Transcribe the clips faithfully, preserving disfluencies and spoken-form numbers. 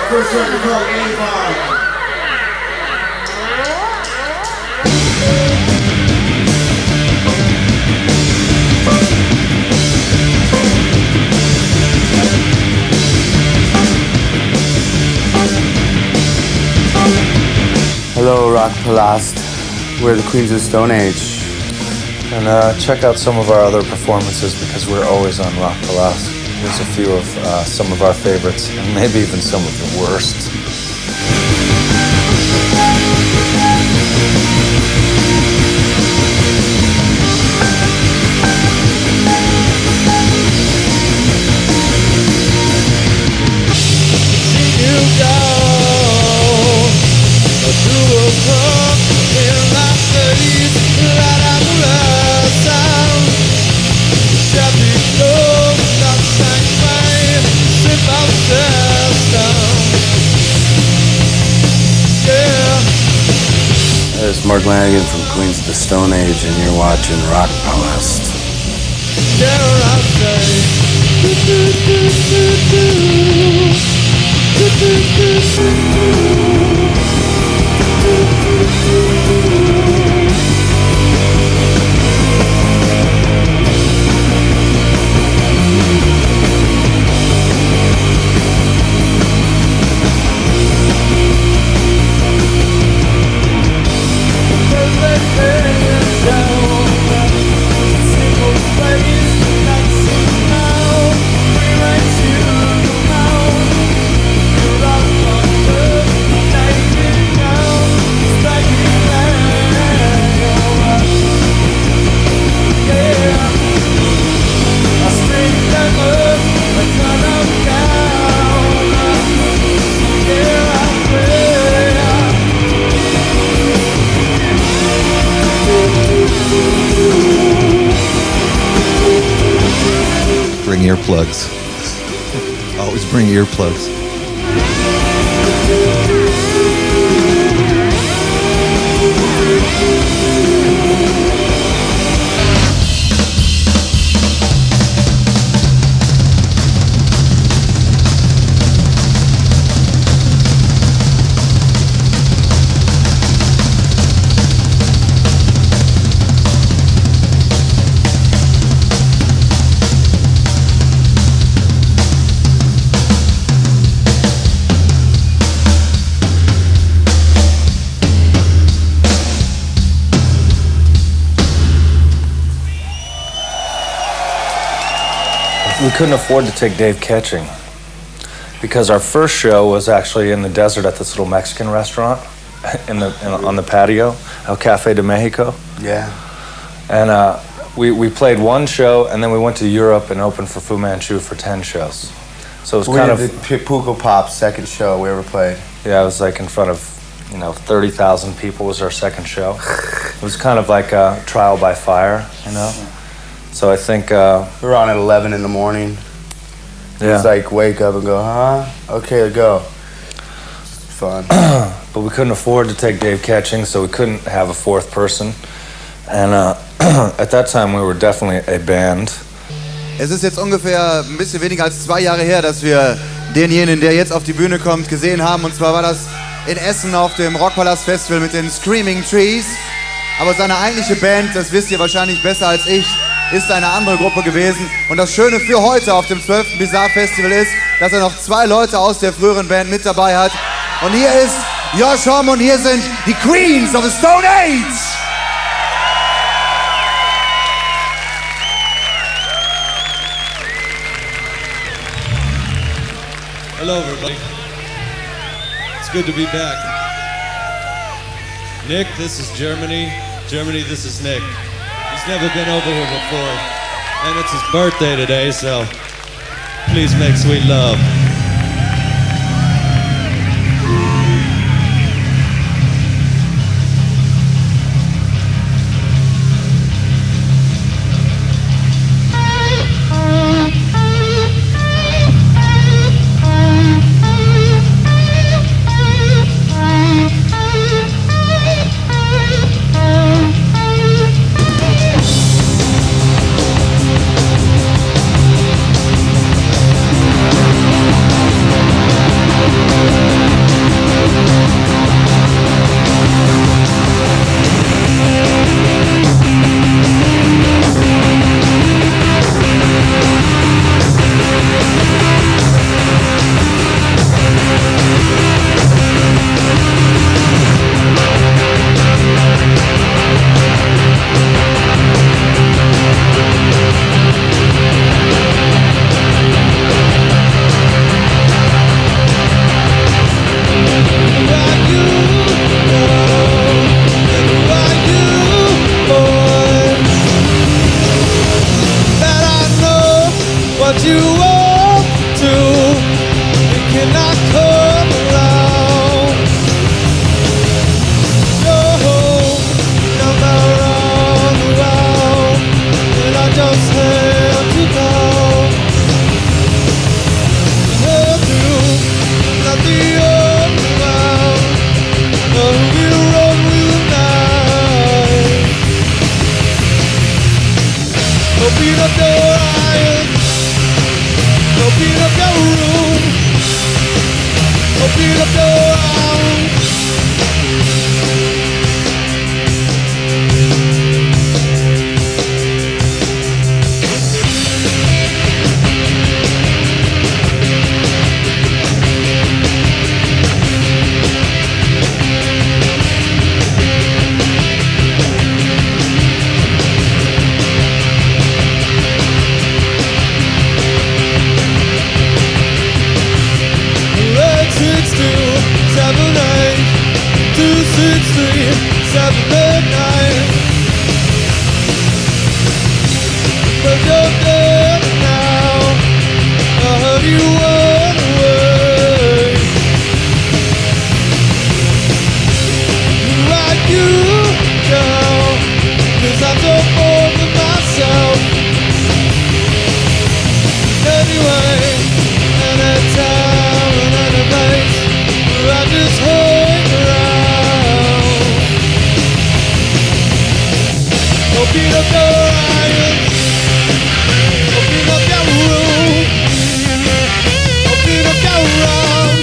first record called A-Bomb. Hello, Rock Palast. We're the Queens of the Stone Age. And uh, check out some of our other performances because we're always on Rock Palast. Here's a few of uh, some of our favorites, and maybe even some of the worst. There's Mark Lanigan from Queens of the Stone Age, and you're watching Rock Palast. Bring earplugs. Always bring earplugs. We couldn't afford to take Dave Ketching because our first show was actually in the desert at this little Mexican restaurant in the in, on the patio, El Cafe de Mexico. Yeah. And uh, we, we played one show, and then we went to Europe and opened for Fu Manchu for ten shows. So it was we kind did of... the Puko Pop's second show we ever played. Yeah, it was like in front of, you know, thirty thousand people was our second show. It was kind of like a trial by fire, you know? So I think... Uh, we were on at eleven in the morning. Yeah. It's like wake up and go, huh? Okay, go. Fun. But we couldn't afford to take Dave Ketching, so we couldn't have a fourth person. And uh, at that time, we were definitely a band. Es ist jetzt ungefähr ein bisschen weniger als zwei Jahre her, dass wir denjenigen, der jetzt auf die Bühne kommt, gesehen haben. Und zwar war das in Essen auf dem Rockpalast Festival mit den Screaming Trees. Aber seine eigentliche Band, das wisst ihr wahrscheinlich besser als ich, ist eine andere Gruppe gewesen. Und das Schöne für heute auf dem zwölften Bizarre Festival ist, dass er noch zwei Leute aus der früheren Band mit dabei hat. Und hier ist Josh Homme und hier sind die Queens of the Stone Age! Hello, everybody. It's good to be back. Nick, this is Germany. Germany, this is Nick. He's never been over here before. And it's his birthday today, so please make sweet love. We'll be right back. Open up your arms. Seven, eight, two, six, three, seven, eight, nine. But you're dead now. I heard you went away. Write you down, 'cause I'm so bored with myself. Anyway, anytime and any place, I just hang around. Open up your eyes. Open up your room. Open up your arms.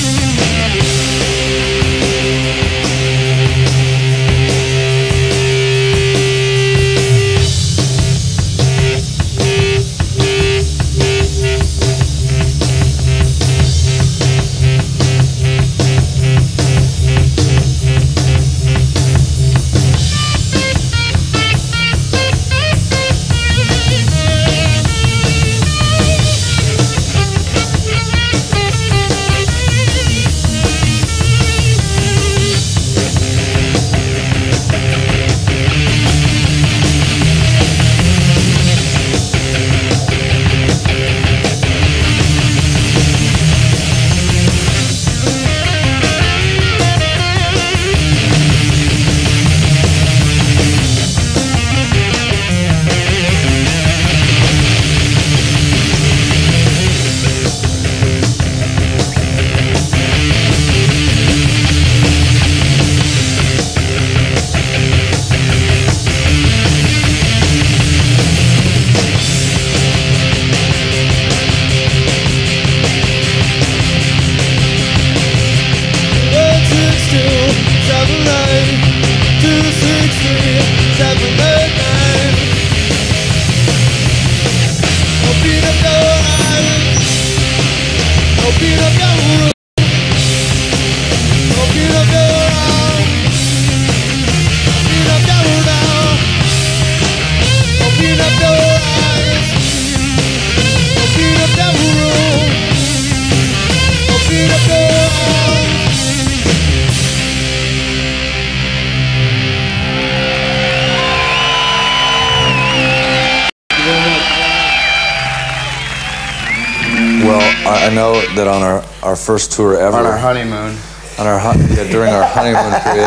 I know that on our, our first tour ever, On our honeymoon. on our hon- yeah, during our honeymoon period,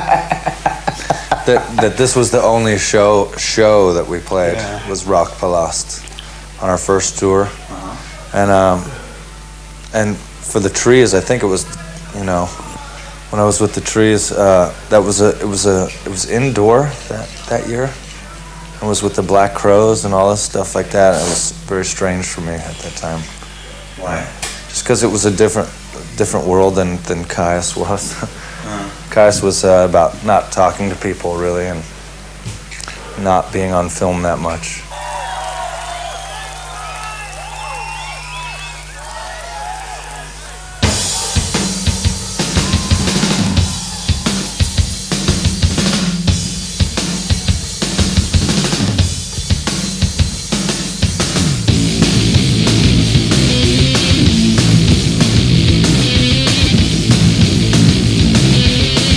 that that this was the only show show that we played Yeah. was Rock Palast on our first tour, and um, and for the Trees, I think it was, you know, when I was with the Trees, uh, that was a it was a it was indoor that that year. I was with the Black Crows and all this stuff like that. It was very strange for me at that time. Why? Just because it was a different, different world than than Kyuss was. Uh. Kyuss was uh, about not talking to people really and not being on film that much.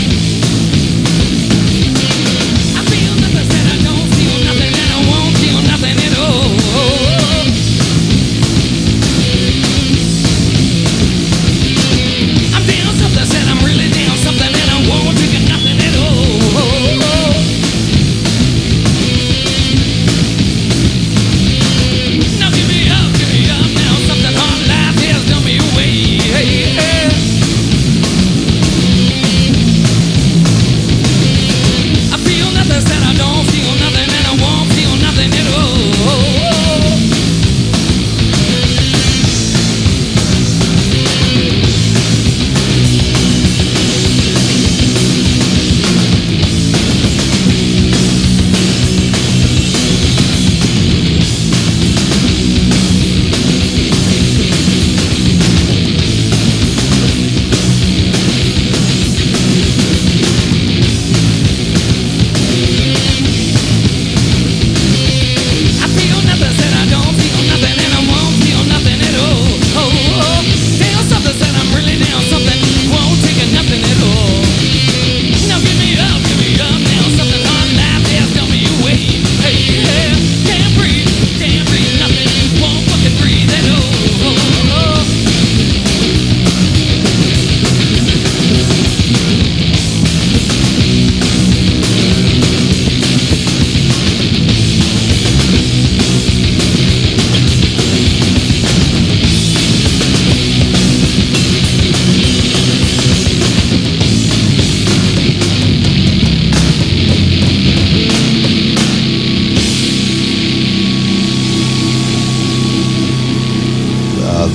I feel nothing, said I don't feel nothing, and I won't feel nothing.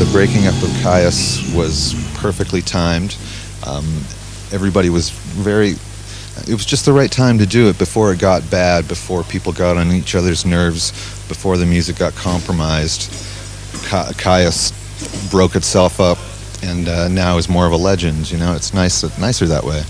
breaking up of Kyuss was perfectly timed. Um, everybody was very... It was just the right time to do it before it got bad, before people got on each other's nerves, before the music got compromised. Ky- Kyuss broke itself up and uh, now is more of a legend. You know, it's nice, nicer that way.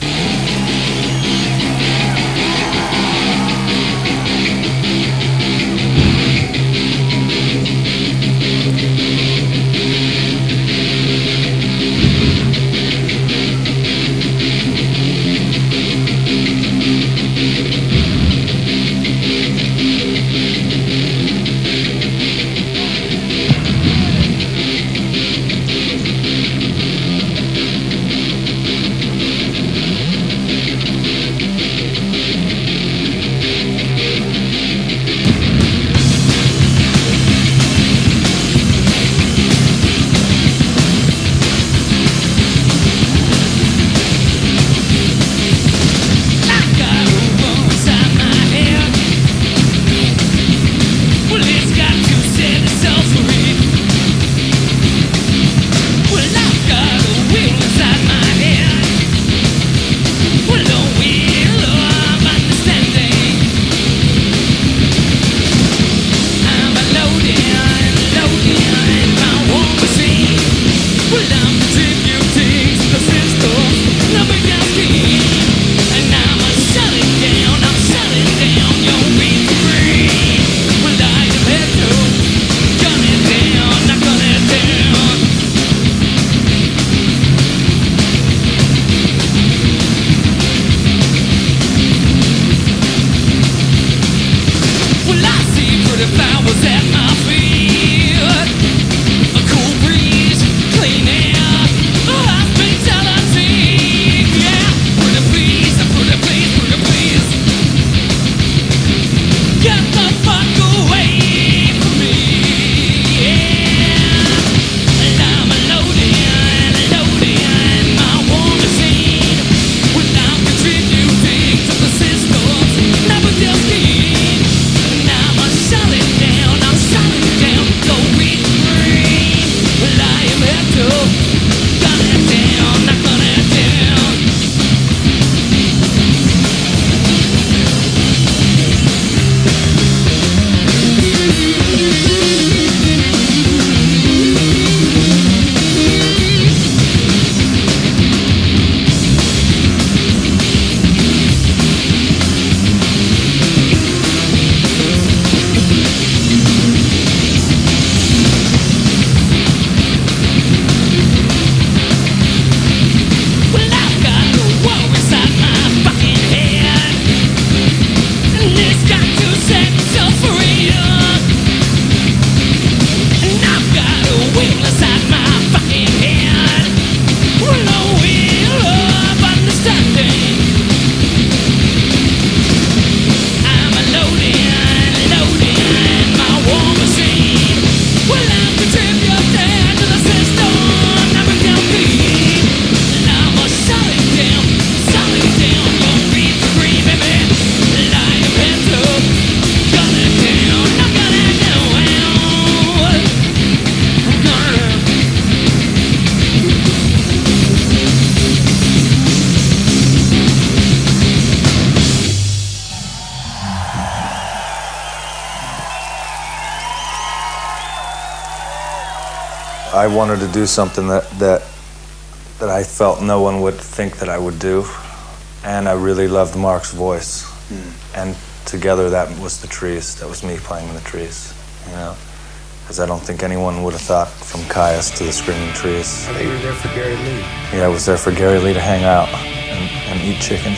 I wanted to do something that, that, that I felt no one would think that I would do. And I really loved Mark's voice. Mm. And together that was the trees. That was me playing in the trees, you know? Because I don't think anyone would have thought from Kyuss to the Screaming Trees. I think you were there for Gary Lee. Yeah, I was there for Gary Lee to hang out and, and eat chicken.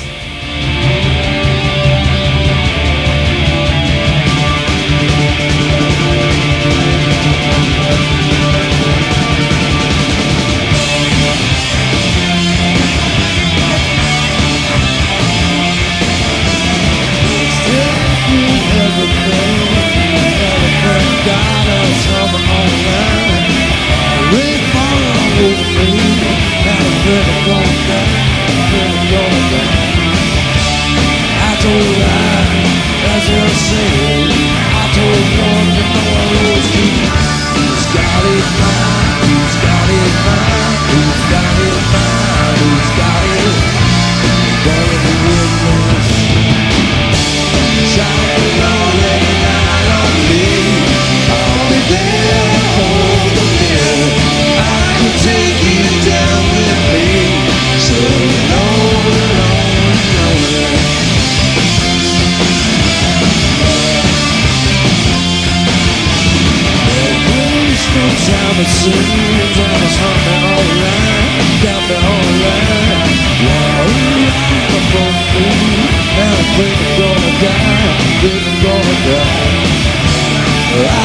Really gonna die, really gonna die.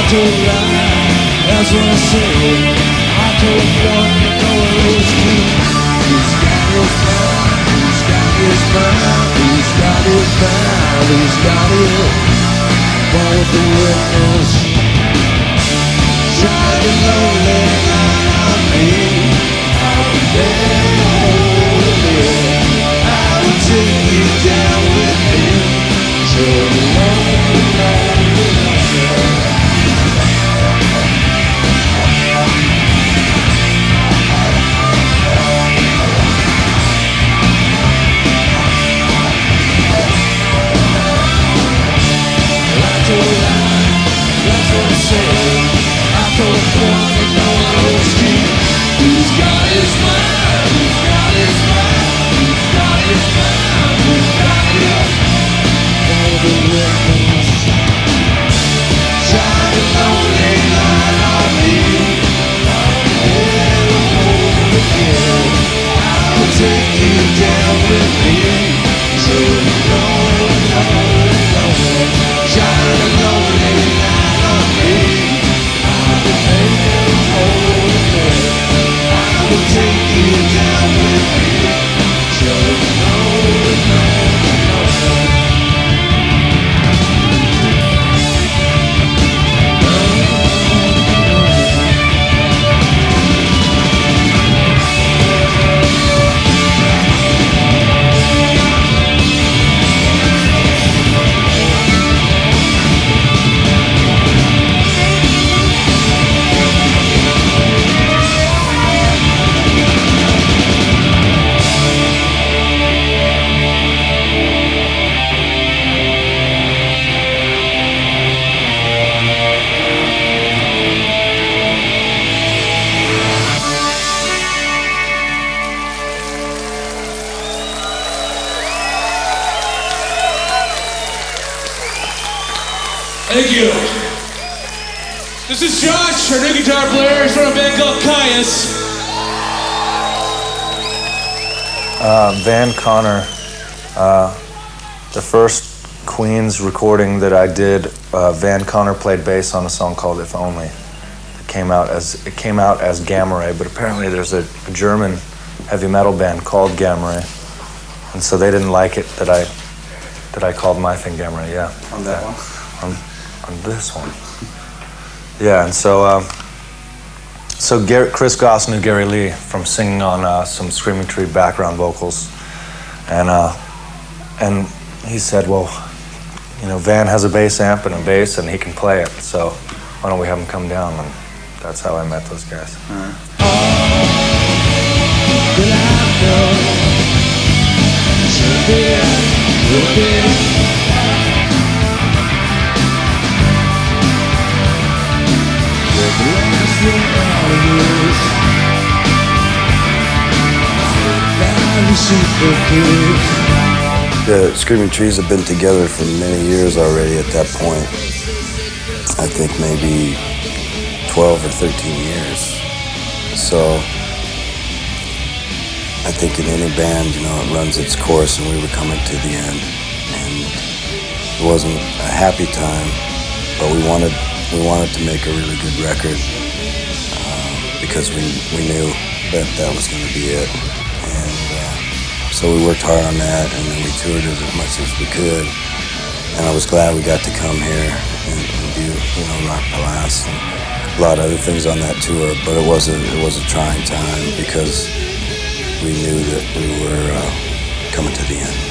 told lie, that's what I said. I told one to go lose me. He's got his mind, he's got his mind, he's got his mind, he's got it. Both the witness, shining lonely light on me. I would never hold it. I would take you down with me. So lonely, lonely, lonely. That's what I said. I told one to go on street. He's got his mind, he's got his mind, he's got his mind, he's got it. All the witness, shining lonely light on me. I'll never hold again. I will take you down with me. So lonely, lonely, lonely, shining lonely light on me. I will never hold again. I will take you down with me. So lonely, lonely, lonely. Thank you. This is Josh, our new guitar player. He's from a band called Kyuss. Uh, Van Conner, uh, the first Queens recording that I did, uh, Van Conner played bass on a song called "If Only." It came out as it came out as Gamma Ray, but apparently there's a, a German heavy metal band called Gamma Ray, and so they didn't like it that I that I called my thing Gamma Ray. Yeah, On that one? on on this one. Yeah, and so um, so Gar- Chris Goss knew Gary Lee from singing on uh, some Screaming Tree background vocals, and uh, and he said, well, you know, Van has a bass amp and a bass, and he can play it, so why don't we have him come down? And that's how I met those guys. All that I know, someday will be. The Screaming Trees have been together for many years already at that point. I think maybe twelve or thirteen years. So I think in any band, you know, it runs its course, and we were coming to the end. And it wasn't a happy time, but we wanted we wanted to make a really good record uh, because we we knew that that was going to be it. And uh, so we worked hard on that, and then we toured it as much as we could. And I was glad we got to come here and, and do, you know, Rock Palace and a lot of other things on that tour. But it was a it was a trying time because we knew that we were uh, coming to the end.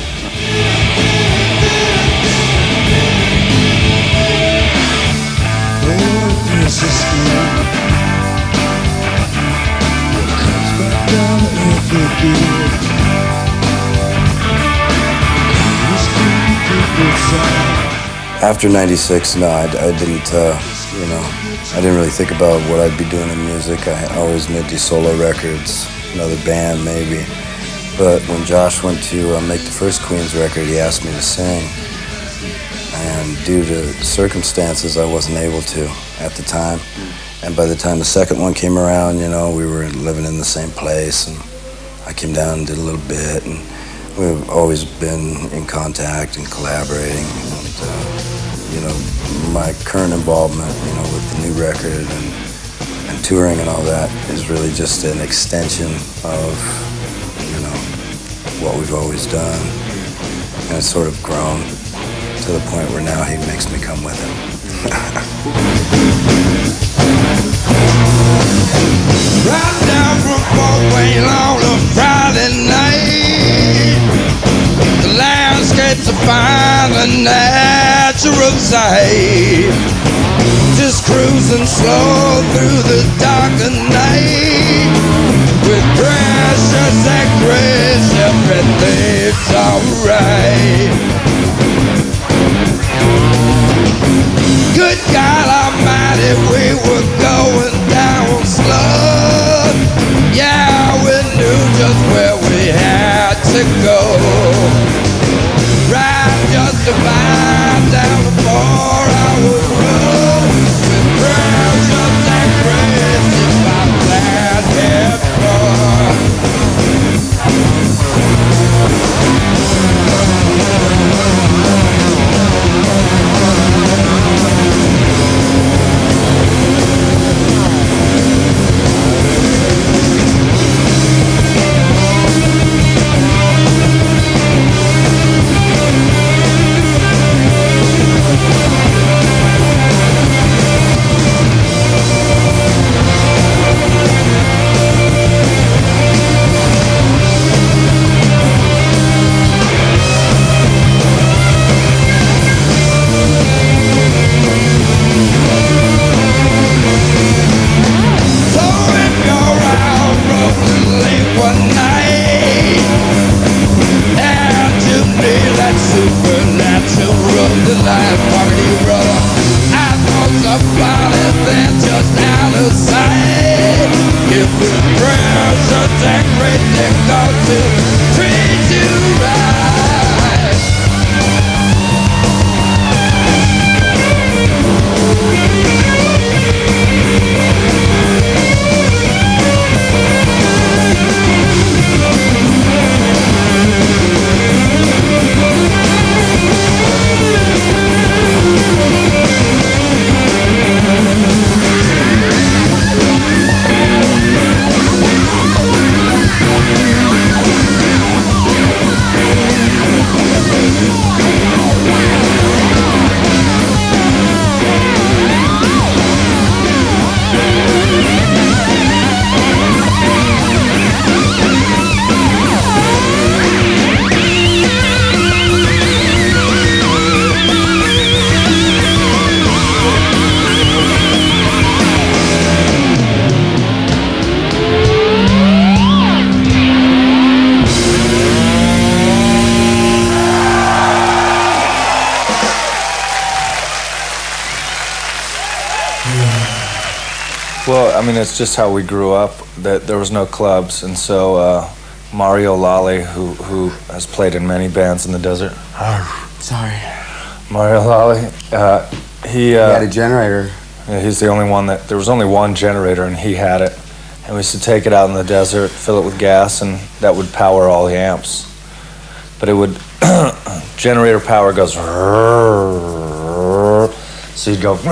After ninety-six, no, I, I didn't, uh, you know, I didn't really think about what I'd be doing in music. I always made these solo records, another band maybe. But when Josh went to uh, make the first Queens record, he asked me to sing. And due to circumstances, I wasn't able to at the time. And by the time the second one came around, you know, we were living in the same place, and I came down and did a little bit, and we've always been in contact and collaborating. And, uh, you know, my current involvement, you know, with the new record and, and touring and all that is really just an extension of, you know, what we've always done. And it's sort of grown to the point where now he makes me come with him. Right down from Fort Wayne on a Friday night, the landscape's a fine and natural sight. Just cruising slow through the darkened night, with precious and grace, everything's alright. Good God Almighty, we were going down slow. Yeah, we knew just where we had to go. Right just about down the four-hour road, with precious and grace if I planned it for. Well, I mean, it's just how we grew up. That there was no clubs, and so uh, Mario Lally, who who has played in many bands in the desert. Sorry. Mario Lally, uh, he, uh, he had a generator. Yeah, he's the only one that there was only one generator, and he had it. And we used to take it out in the desert, fill it with gas, and that would power all the amps. But it would generator power goes. So you'd go.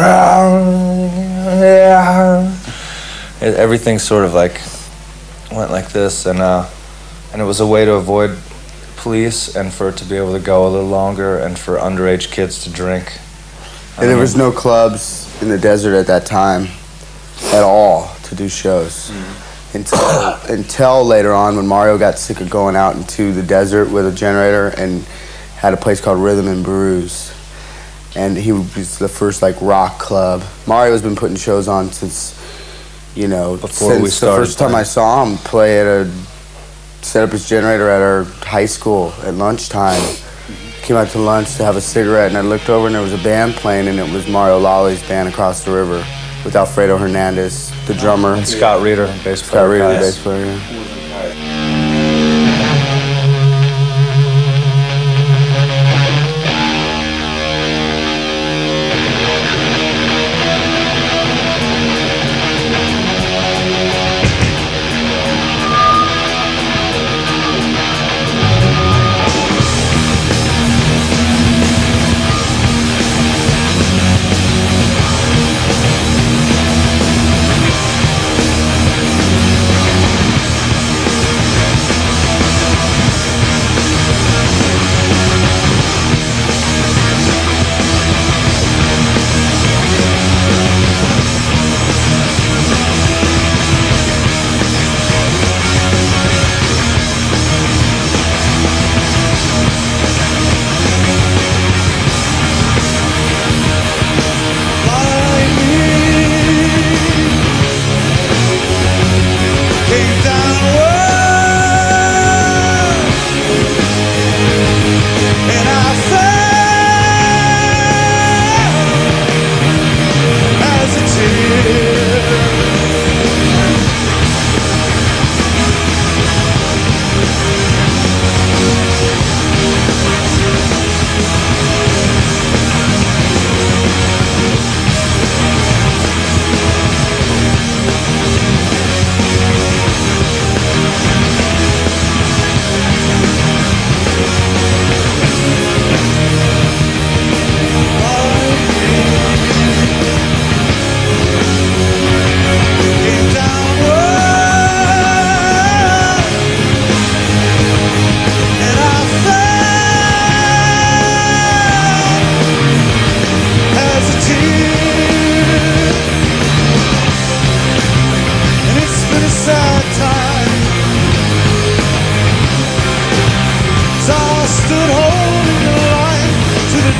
Everything sort of like went like this, and uh, and it was a way to avoid police and for it to be able to go a little longer and for underage kids to drink. And there was no clubs in the desert at that time at all to do shows. Mm. Until until later on when Mario got sick of going out into the desert with a generator and had a place called Rhythm and Brews. And he was the first like rock club. Mario's been putting shows on since, you know, Before since we started the first time playing. I saw him play at a, set up his generator at our high school at lunchtime. Came out to lunch to have a cigarette, and I looked over and there was a band playing, and it was Mario Lally's band Across the River with Alfredo Hernandez, the drummer. And Scott Reeder, bass player. Scott Reeder, Kyuss. bass player. Yeah.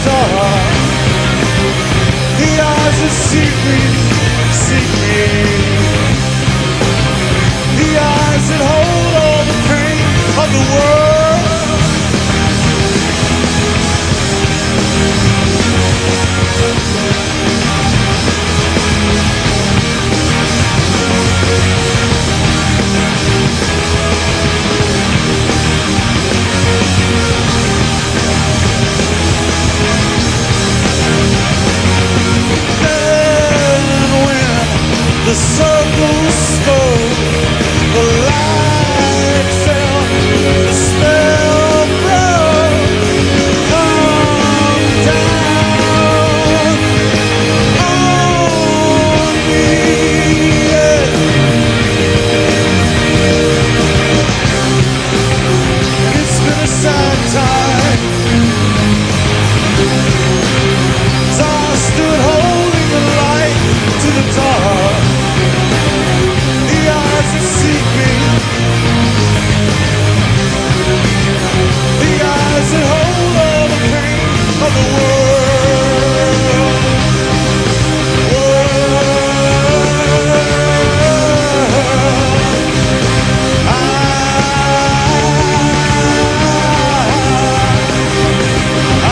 dark. The eyes that seek me, seek me. The eyes that hold all the pain of the world. The circle spoke, the light fell, the spell broke. Come down on me, yeah. It's been a sad time, as I stood holding the light to the dark. Seek me. The eyes that hold all the pain of the world. World. I, I,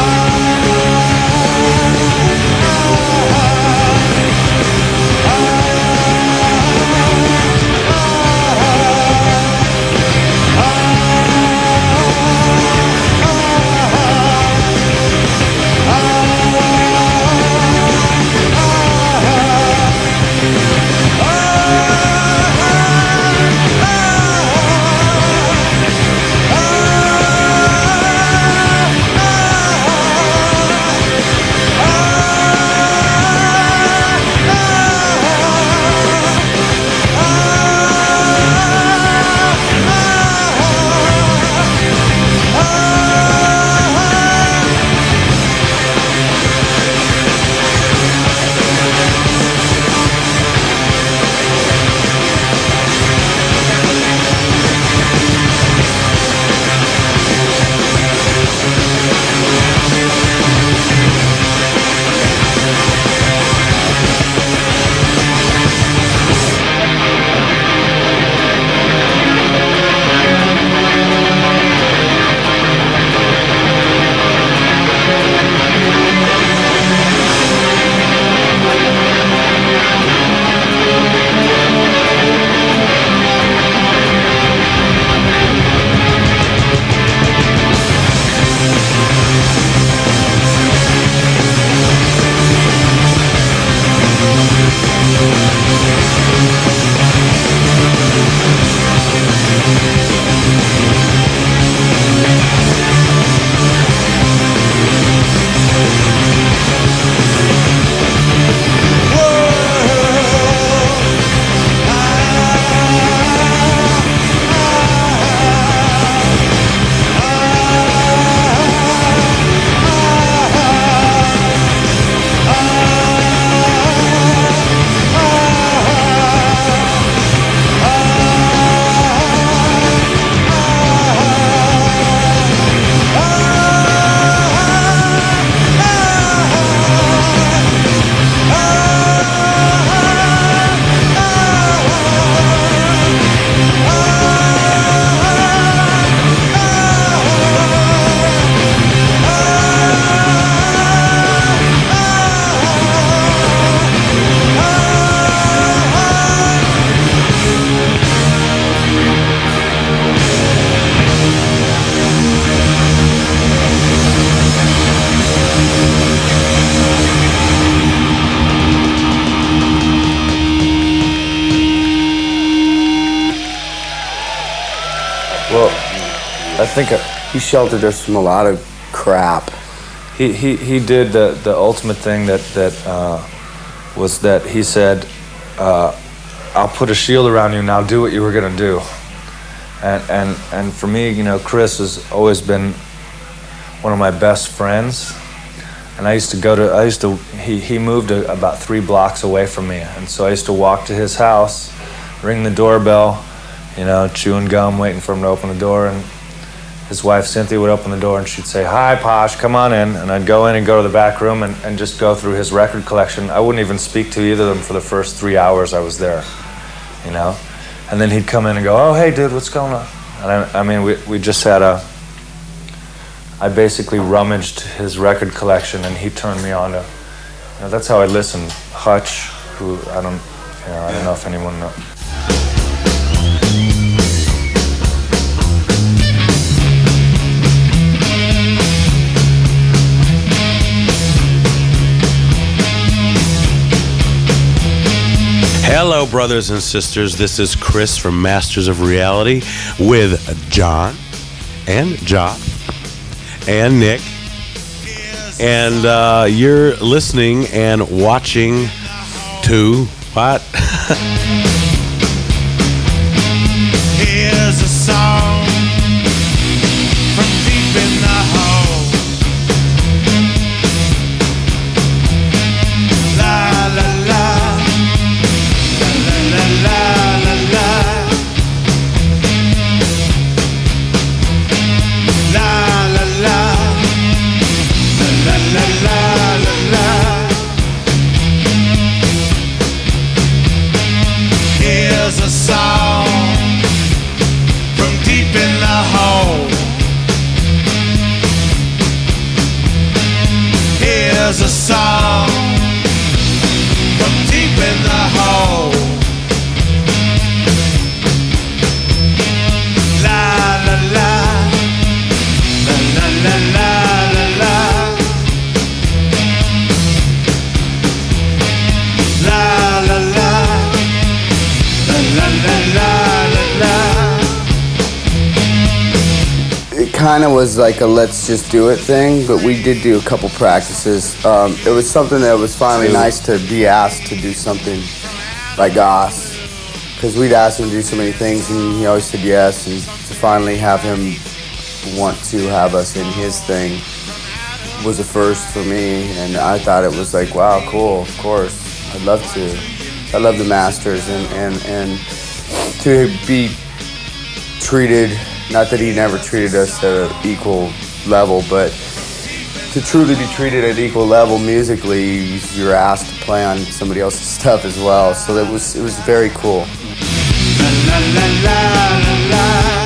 I think I, He sheltered us from a lot of crap. he, he, he did the, the ultimate thing that, that uh, was that he said, uh, I'll put a shield around you, now do what you were going to do. And, and, and for me, you know, Chris has always been one of my best friends. And I used to go to, I used to, he, he moved a, about three blocks away from me. And so I used to walk to his house, ring the doorbell, you know, chewing gum, waiting for him to open the door. And, his wife Cynthia would open the door and she'd say, "Hi, Posh, come on in." And I'd go in and go to the back room and, and just go through his record collection. I wouldn't even speak to either of them for the first three hours I was there, you know? And then he'd come in and go, "Oh, hey, dude, what's going on?" And I, I mean, we, we just had a, I basically rummaged his record collection and he turned me on to, you know, that's how I listened. Hutch, who I don't, you know, I don't know if anyone knows. Hello, brothers and sisters. This is Chris from Masters of Reality with John and Jock and Nick. And uh, you're listening and watching to what? Here's a song from deep in the hole. La la la. La la la la. La la la. La la la la la. Here's a song from deep in the hole. Here's a song from deep in the hole. It kind of was like a let's just do it thing, but we did do a couple practices. Um, it was something that was finally nice to be asked to do something like us, because we'd asked him to do so many things and he always said yes, and to finally have him want to have us in his thing was a first for me, and I thought it was like, wow, cool, of course, I'd love to. I love the Masters, and, and, and to be treated, not that he never treated us at an equal level, but to truly be treated at equal level musically, you're asked to play on somebody else's stuff as well, so it was, it was very cool. La, la, la, la, la, la.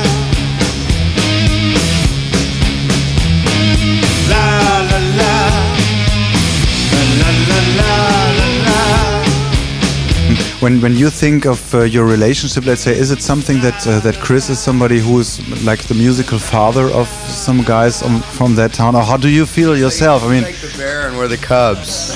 La, la, la. La, la, la, la, la. When when you think of uh, your relationship, let's say, is it something that uh, that Chris is somebody who is like the musical father of some guys um, from that town, or how do you feel yourself? I mean, like the bear and we're the cubs.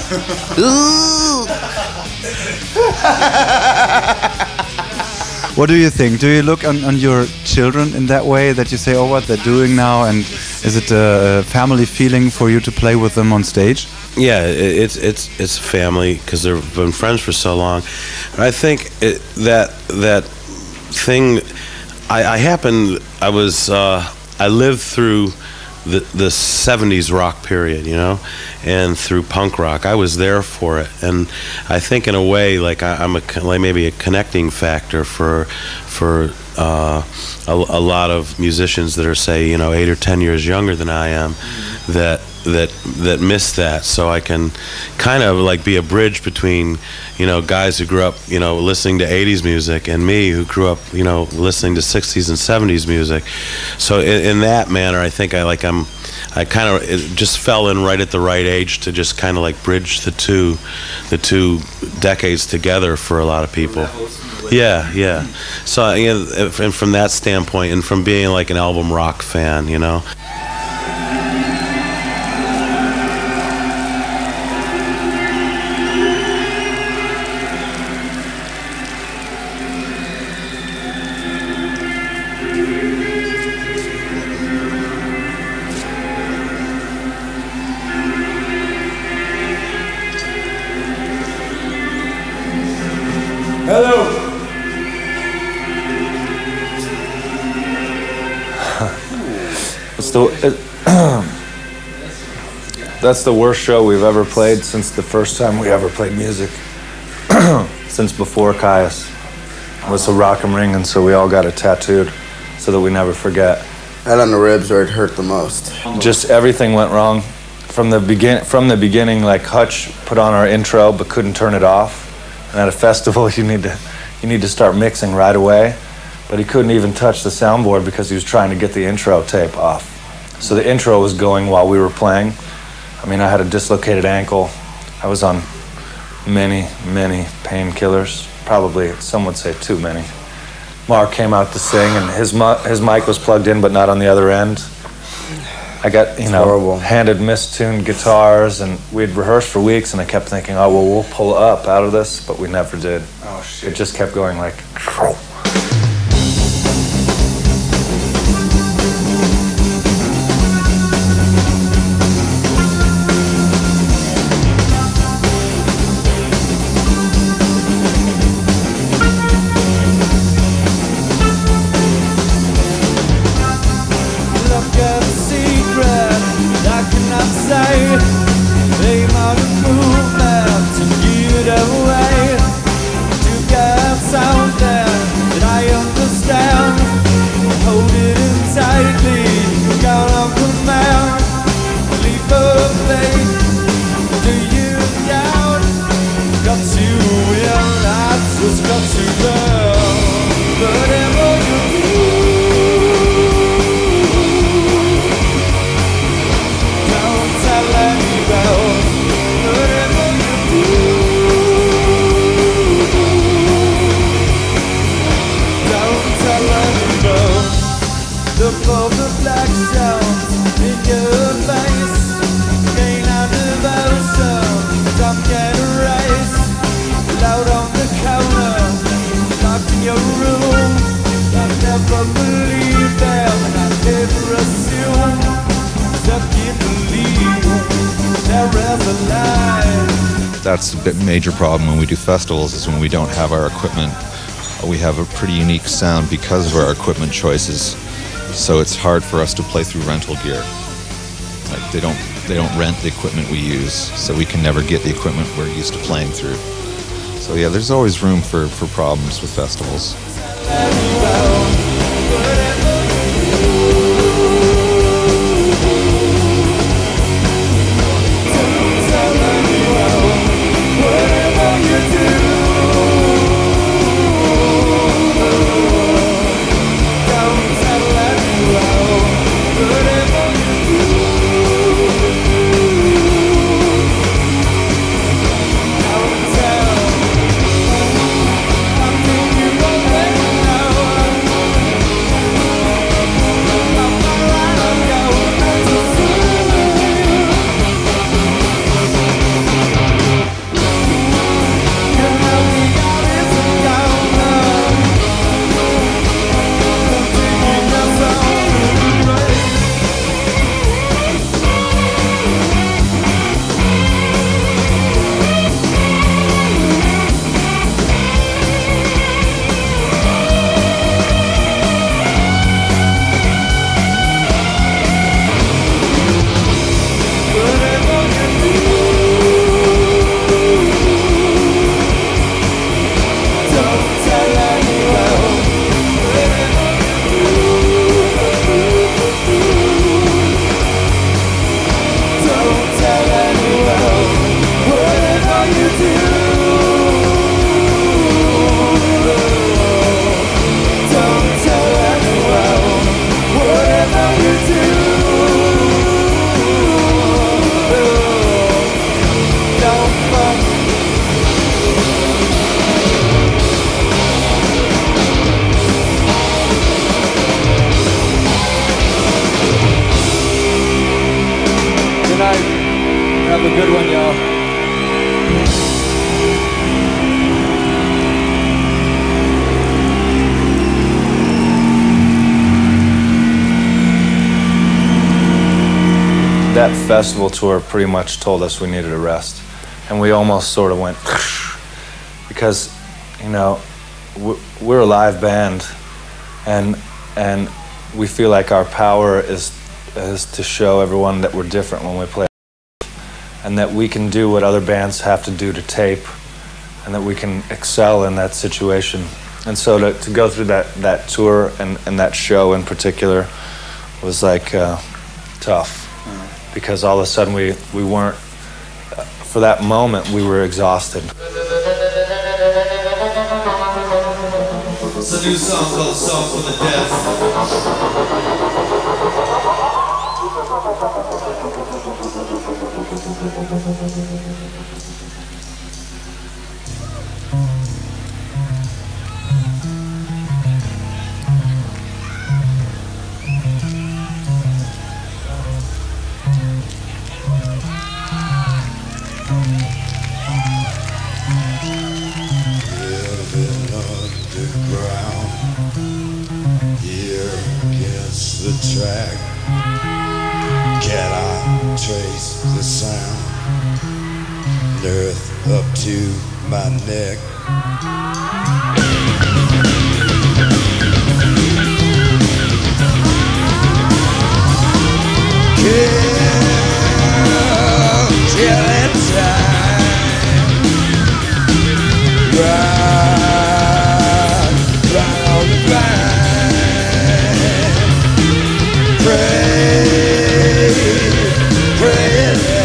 What do you think? Do you look on, on your children in that way, that you say, oh, what they're doing now, and is it a family feeling for you to play with them on stage? Yeah, it's it's it's family because they've been friends for so long. I think it, that that thing, I, I happened. I was uh, I lived through the the seventies rock period, you know, and through punk rock. I was there for it, and I think in a way, like I, I'm a like maybe a connecting factor for for uh, a, a lot of musicians that are, say, you know, eight or ten years younger than I am, that. that that miss that, so I can kind of like be a bridge between, you know, guys who grew up, you know, listening to eighties music and me who grew up, you know, listening to sixties and seventies music. So in, in that manner, I think I like I'm I kind of it just fell in right at the right age to just kind of like bridge the two the two decades together for a lot of people. Yeah, yeah. So, you know, and from that standpoint, and from being like an album rock fan, you know. Hello. It's the, it, that's the worst show we've ever played since the first time we ever played music. Since before Kyuss was a rock 'em ring, and so we all got it tattooed so that we never forget. Right on the ribs where it hurt the most. Just everything went wrong from the begin. From the beginning, like Hutch put on our intro but couldn't turn it off. And at a festival, you need to you need to start mixing right away. But he couldn't even touch the soundboard because he was trying to get the intro tape off. So the intro was going while we were playing. I mean, I had a dislocated ankle. I was on many, many painkillers. Probably, some would say too many. Mark came out to sing, and his mu- his mic was plugged in, but not on the other end. I got, you It's know, horrible. handed mistuned guitars, and we'd rehearsed for weeks, and I kept thinking, oh, well, we'll pull up out of this, but we never did. Oh, shit. It just kept going like... That's a bit major problem when we do festivals is when we don't have our equipment. We have a pretty unique sound because of our equipment choices. So it's hard for us to play through rental gear. Like they don't they don't rent the equipment we use, so we can never get the equipment we're used to playing through. So yeah, there's always room for, for problems with festivals. Have a good one, y'all. That festival tour pretty much told us we needed a rest. And we almost sort of went, because, you know, we're a live band, and and we feel like our power is is to show everyone that we're different when we play, and that we can do what other bands have to do to tape, and that we can excel in that situation. And so to, to go through that, that tour and, and that show in particular was like uh, tough because all of a sudden we, we weren't, uh, for that moment, we were exhausted. It's a new song called Song for the Deaf. Living underground, here against the track. Can I trace the sound? Earth up to my neck. Kill killing time. Right, right on the grind. Pray, pray.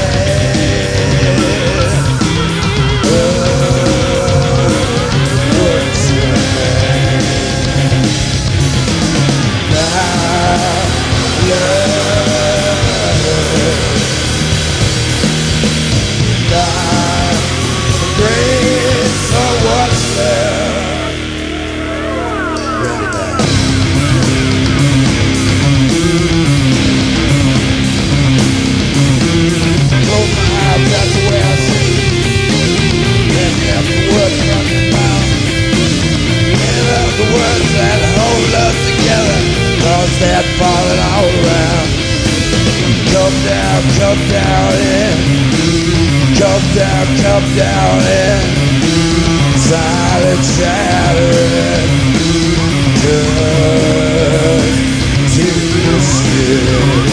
That falling all around. Come down, come down in. Come down, come down in. Silent shattering. Turn to the spirit.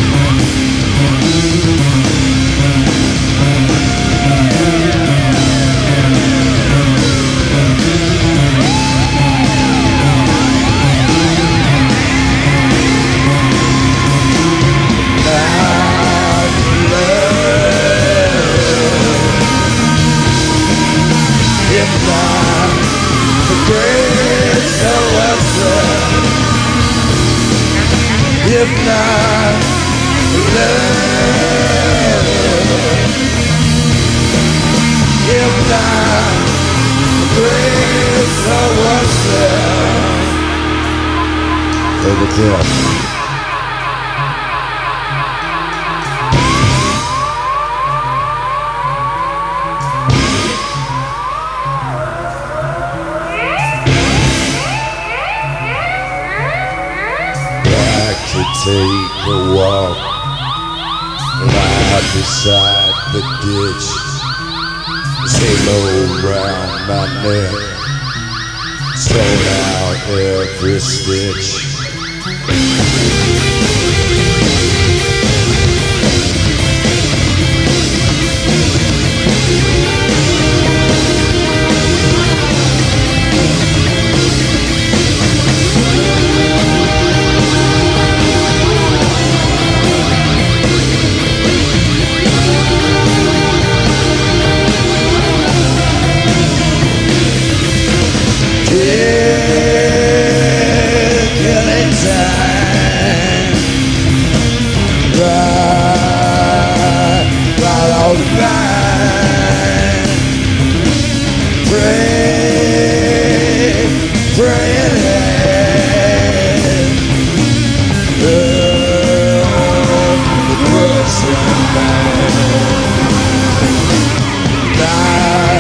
If not love, if not the grace of what's there, take a death. Take a walk right beside the ditch. Halo round my neck, stone out every stitch. Killing time, right, right on the line. Pray, pray in hand. Oh, the person man, not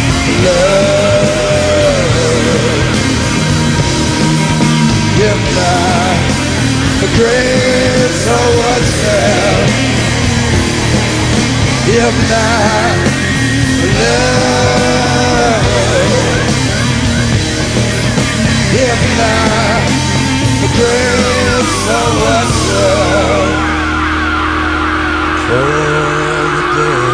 love. If not the grace of what's there, if not love, if not the grace of what's there, for the day.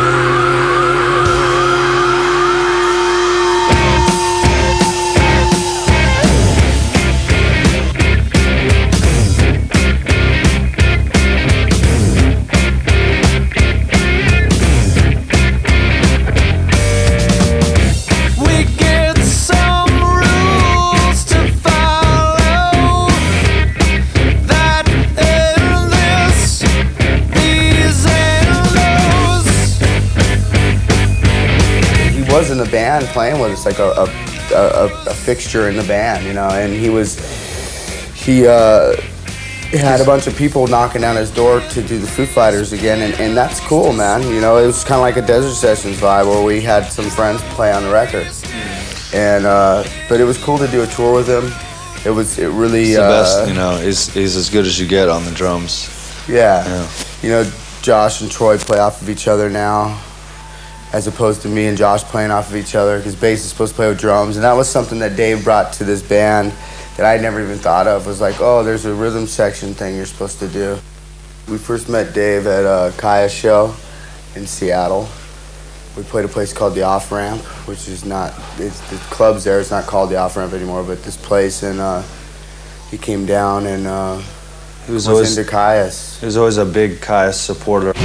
band playing with us, like a, a, a, a fixture in the band, you know. And he was, he uh, had a bunch of people knocking down his door to do the Foo Fighters again, and, and that's cool, man. You know, it was kind of like a Desert Sessions vibe where we had some friends play on the record. And uh, but it was cool to do a tour with him. It was it really He's the uh, best, you know. He's he's as good as you get on the drums. Yeah. Yeah. You know, Josh and Troy play off of each other now, as opposed to me and Josh playing off of each other, because bass is supposed to play with drums. And that was something that Dave brought to this band that I never even thought of. Was like, oh, there's a rhythm section thing you're supposed to do. We first met Dave at a Kyuss show in Seattle. We played a place called the Off Ramp, which is not, it's, the club's there, it's not called the Off Ramp anymore, but this place, and uh, he came down and uh, He was, was always into Kyuss. He was always a big Kyuss supporter.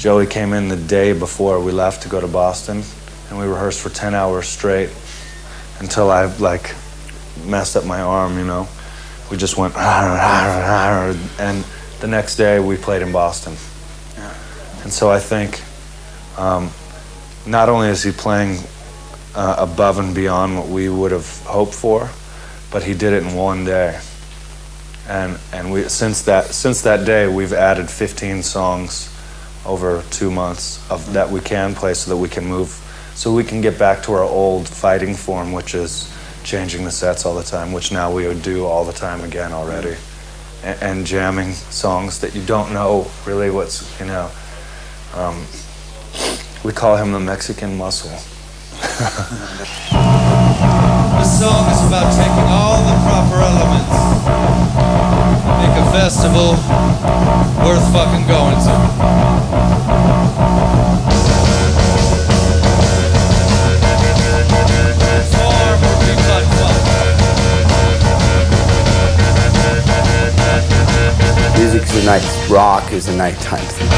Joey came in the day before we left to go to Boston, and we rehearsed for ten hours straight until I like messed up my arm, you know. We just went, and the next day we played in Boston. And so I think um, not only is he playing uh, above and beyond what we would have hoped for, but he did it in one day. And and we since that since that day we've added fifteen songs over two months of that we can play, so that we can move, so we can get back to our old fighting form, which is changing the sets all the time, which now we would do all the time again already, and, and jamming songs that you don't know really what's, you know. Um, we call him the Mexican Muscle. This song is about taking all the proper elements, make a festival worth fucking going to. Far more big blood fun. Music's a night, rock is a nighttime thing.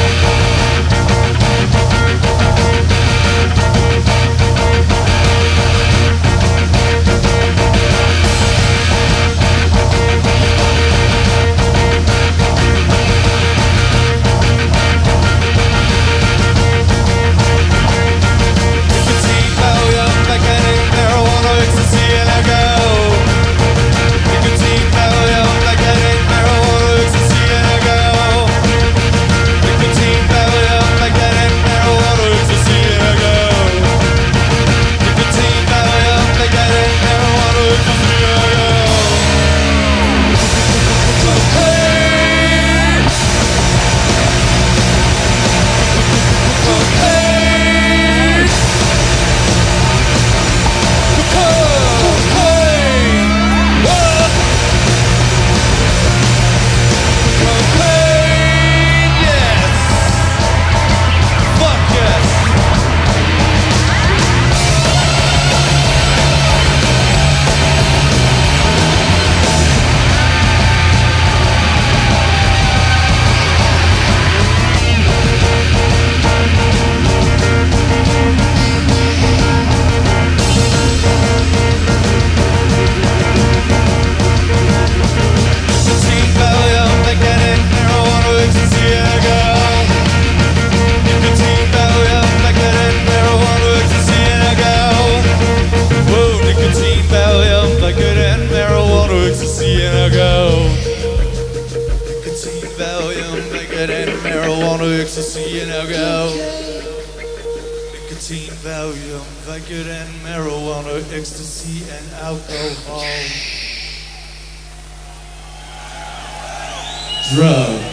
Ecstasy and alcohol. Nicotine, Valium, Vicodin, marijuana, ecstasy and alcohol. Drugs.